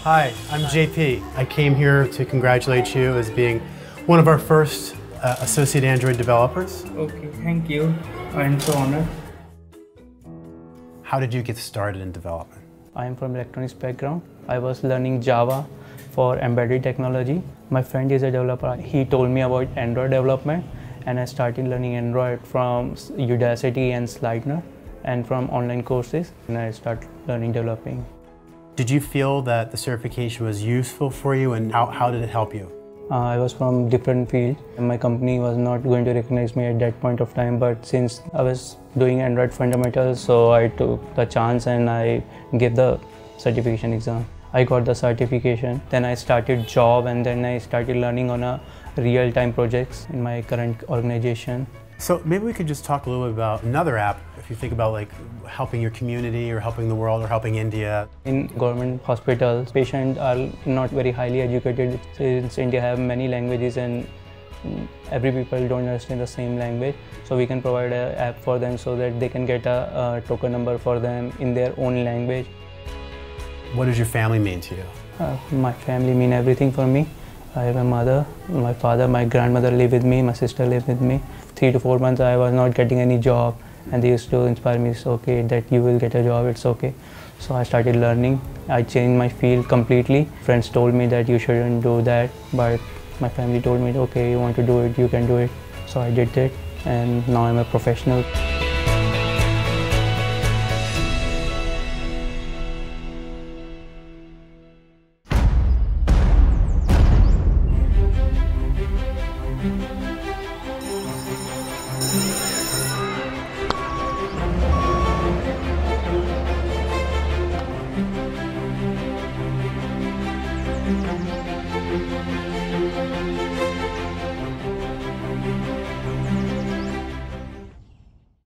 Hi, I'm JP. I came here to congratulate you as being one of our first associate Android developers. Okay, thank you. I'm so honored. How did you get started in development? I am from electronics background. I was learning Java for embedded technology. My friend is a developer. He told me about Android development, and I started learning Android from Udacity and Slidner and from online courses, and I started learning developing. Did you feel that the certification was useful for you, and how did it help you? I was from different field, and my company was not going to recognize me at that point of time, but since I was doing Android fundamentals, so I took the chance and I gave the certification exam. I got the certification, then I started job, and then I started learning on a real-time projects in my current organization. So maybe we could just talk a little bit about another app, if you think about like helping your community or helping the world or helping India. In government hospitals, patients are not very highly educated since India have many languages and every people don't understand the same language. So we can provide an app for them so that they can get a token number for them in their own language. What does your family mean to you? My family mean everything for me. I have a mother, my father, my grandmother live with me, my sister live with me. 3 to 4 months I was not getting any job, and they used to inspire me, it's okay that you will get a job, it's okay. So I started learning. I changed my field completely. Friends told me that you shouldn't do that, but my family told me, okay, you want to do it, you can do it. So I did it, and now I'm a professional. Thank you.